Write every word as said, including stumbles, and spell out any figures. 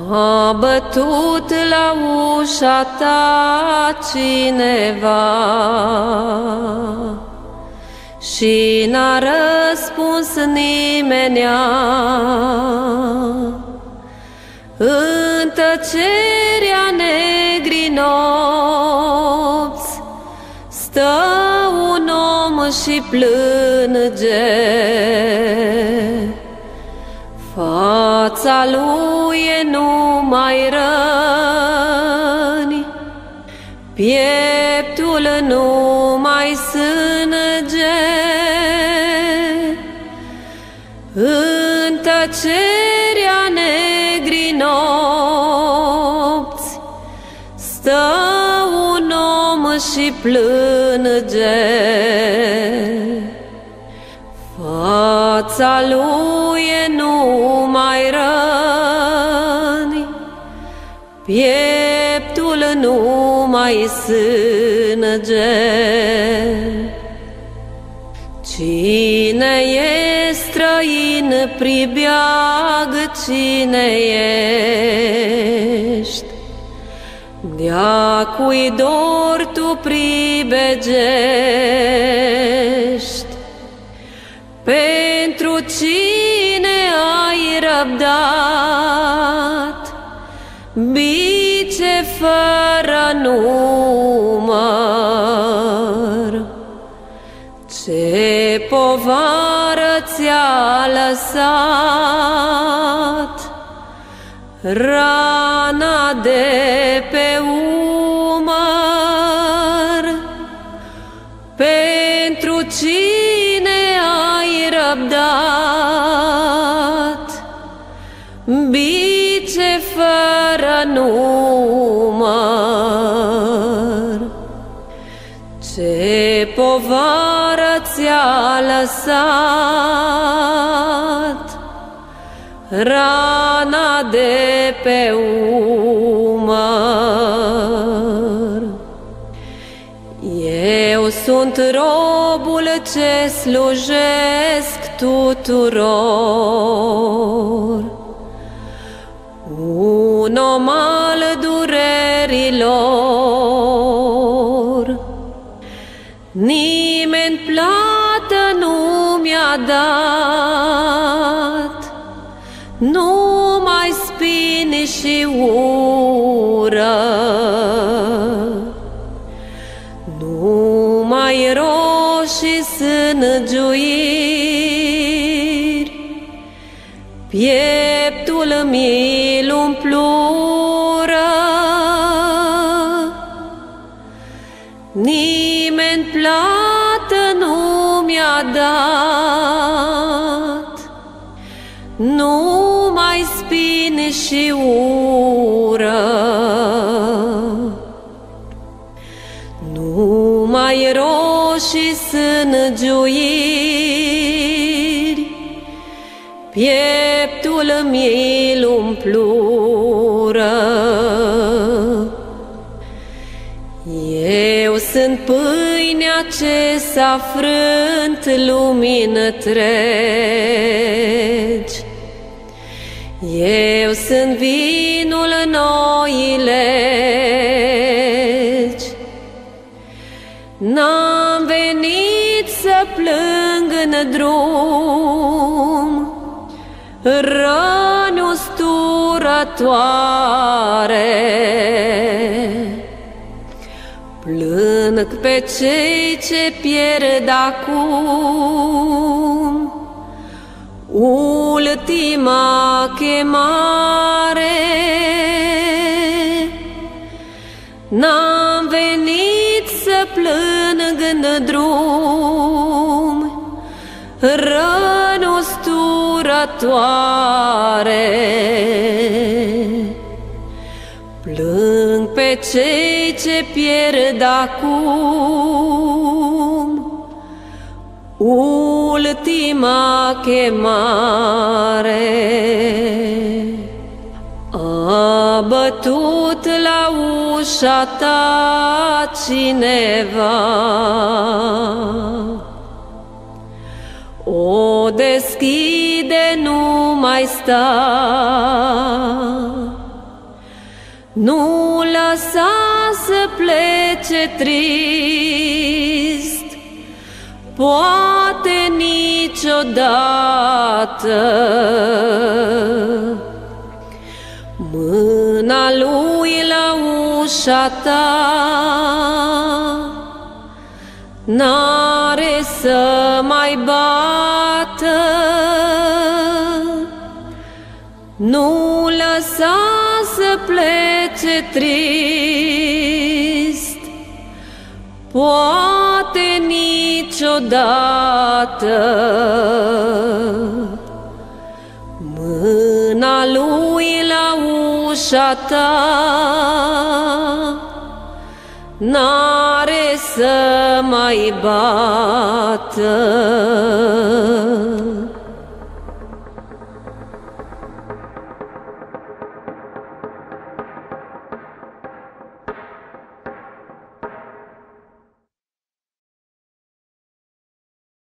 A bătut la ușa ta cineva și n-a răspuns nimenea. În tăcerea negri nopți stă un om și plânge. Fața lui e numai răni, pieptul numai sânge. În tăcerea negri nopți stă un om și plânge. Fața lui e numai răni, pieptul numai sânge. Cine e străin pribeag, cine ești, de-a cui dor tu pribegești. Pentru cine ai răbdat bice fără număr, ce povară ți-a lăsat rana de pe umăr. Pentru cine ai răbdat bice fără număr, ce povară ți-a lăsat rana de pe umăr. Eu sunt robul ce slujesc tuturor, un om al durerilor. Nimeni plată nu mi-a dat, numai spini și ură, numai roșii sângiuiri. Pieptul mi-l umplură, nimeni plată nu mi-a dat, numai spini și ură, numai roșii sângiuiri. Pieptul mi-l umplură. Eu sunt pâinea ce s-a frânt lumini întregi, eu sunt vinul noii legi. N-am venit să plâng în drum răni usturătoare, plâng pe cei ce pierd acum ultima chemare. N-am venit să plâng în drum răni usturătoare, plâng pe cei ce pierd acum ultima chemare. A bătut la ușa ta cineva, o deschide, nu mai sta. nu lăsa să plece trist, poate niciodată. Mâna lui la ușa ta n-are să mai bată, nu lăsa să plece trist, poate niciodată. Mâna lui la ușa ta n-are să mai bată.